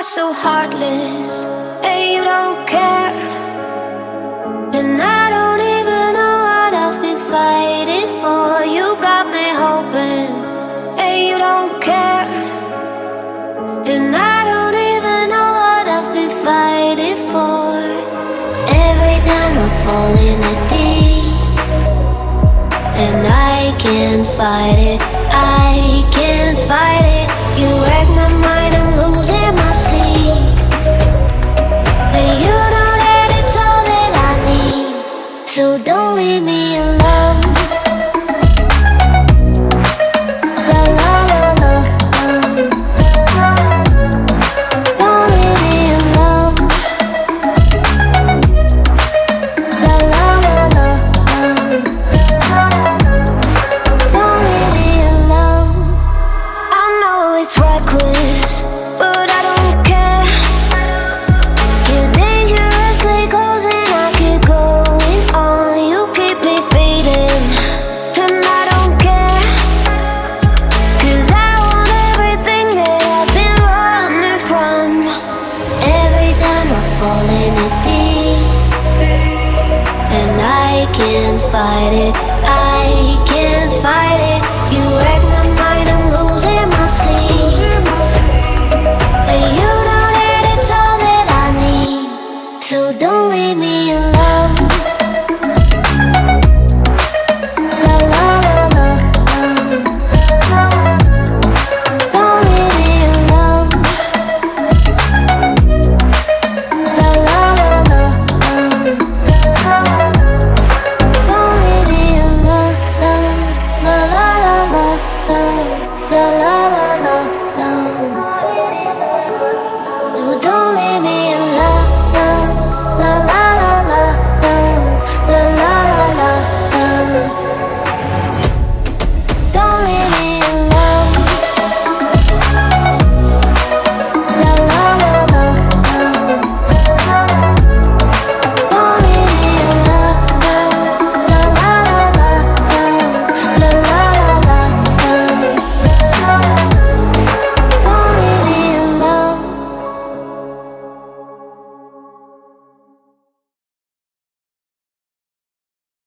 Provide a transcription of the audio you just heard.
are so heartless, and you don't care. And I don't even know what I've been fighting for. You got me hoping, and you don't care. And I don't even know what I've been fighting for. Every time I fall in the deep, and I can't fight it, I can't fight it. You